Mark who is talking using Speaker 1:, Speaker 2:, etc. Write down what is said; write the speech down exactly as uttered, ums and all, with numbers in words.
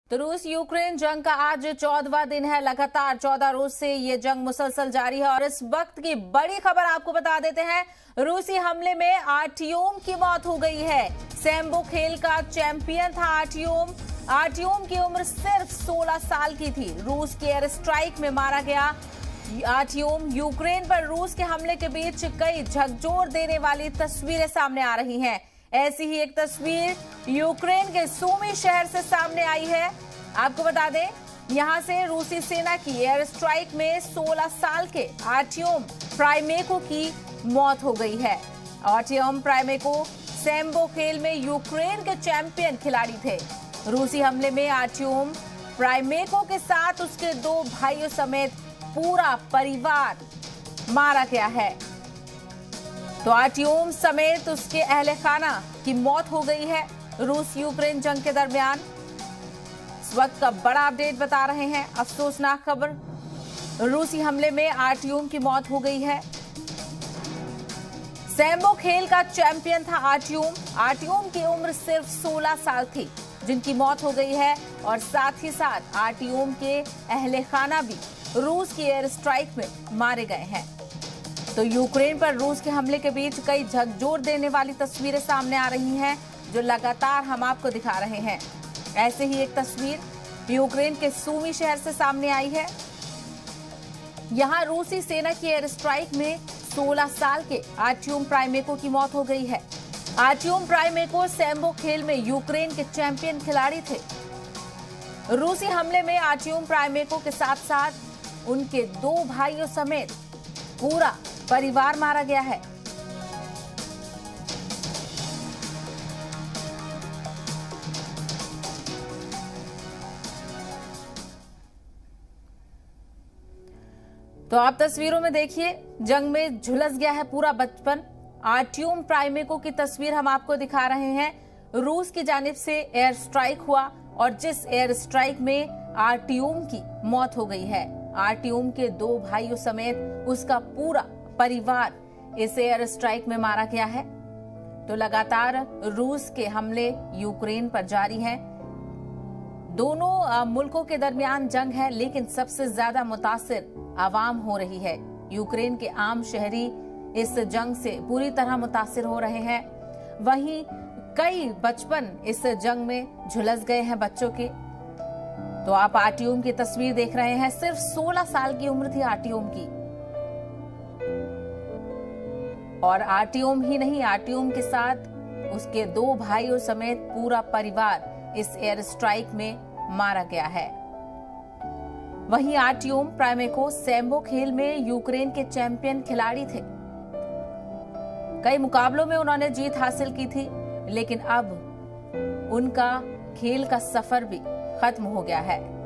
Speaker 1: तो रूस यूक्रेन जंग का आज चौदहवां दिन है। लगातार चौदह रोज से ये जंग मुसलसल जारी है और इस वक्त की बड़ी खबर आपको बता देते हैं। रूसी हमले में आर्टियोम की मौत हो गई है। सैम्बो खेल का चैंपियन था आर्टियोम। आर्टियोम की उम्र सिर्फ सोलह साल की थी। रूस के एयर स्ट्राइक में मारा गया आर्टियोम। यूक्रेन पर रूस के हमले के बीच कई झकझोर देने वाली तस्वीरें सामने आ रही हैं। ऐसी ही एक तस्वीर यूक्रेन के सूमी शहर से सामने आई है। आपको बता दें, यहां से रूसी सेना की एयर स्ट्राइक में सोलह साल के आर्टियोम प्राइमेको की मौत हो गई है। आर्टियोम प्राइमेको सैम्बो खेल में यूक्रेन के चैंपियन खिलाड़ी थे। रूसी हमले में आर्टियोम प्राइमेको के साथ उसके दो भाइयों समेत पूरा परिवार मारा गया है। तो आर्टियोम समेत उसके अहले खाना की मौत हो गई है रूस यूक्रेन जंग के दरमियान। इस वक्त का बड़ा अपडेट बता रहे हैं, अफसोसनाक खबर। रूसी हमले में आर्टियोम की मौत हो गई है। सैम्बो खेल का चैंपियन था आर्टियोम। आर्टियोम की उम्र सिर्फ सोलह साल थी, जिनकी मौत हो गई है। और साथ ही साथ आर्टियोम के अहले खाना भी रूस की एयर स्ट्राइक में मारे गए हैं। तो यूक्रेन पर रूस के हमले के बीच कई झकझोर देने वाली तस्वीरें सामने आ रही हैं, जो लगातार हम आपको दिखा रहे हैं। ऐसे ही एक तस्वीर यूक्रेन के सूमी शहर से सामने आई है। यहां रूसी सेना की एयर स्ट्राइक में सोलह साल के आर्टियोम प्राइमेको की मौत हो गई है। आर्टियोम प्राइमेको सैम्बो खेल में यूक्रेन के चैंपियन खिलाड़ी थे। रूसी हमले में आर्टियोम प्राइमेको के साथ साथ उनके दो भाइयों समेत पूरा परिवार मारा गया है। तो आप तस्वीरों में देखिए, जंग में झुलस गया है पूरा बचपन। आर्टियोम प्राइमेको की तस्वीर हम आपको दिखा रहे हैं। रूस की जानिब से एयर स्ट्राइक हुआ और जिस एयर स्ट्राइक में आर्टियोम की मौत हो गई है। आर्टियोम के दो भाइयों समेत उसका पूरा परिवार इस एयर स्ट्राइक में मारा गया है। तो लगातार रूस के हमले यूक्रेन पर जारी हैं। दोनों मुल्कों के दरमियान जंग है, लेकिन सबसे ज्यादा मुतासिर आवाम हो रही है। यूक्रेन के आम शहरी इस जंग से पूरी तरह मुतासिर हो रहे हैं। वहीं कई बचपन इस जंग में झुलस गए हैं बच्चों के। तो आप आर्टियोम की तस्वीर देख रहे हैं। सिर्फ सोलह साल की उम्र थी आर्टियोम की। और आर्टियोम ही नहीं, आर्टियोम के साथ उसके दो भाइयों समेत पूरा परिवार इस एयर स्ट्राइक में मारा गया है। वहीं आर्टियोम प्राइमेको सैम्बो खेल में यूक्रेन के चैंपियन खिलाड़ी थे। कई मुकाबलों में उन्होंने जीत हासिल की थी, लेकिन अब उनका खेल का सफर भी खत्म हो गया है।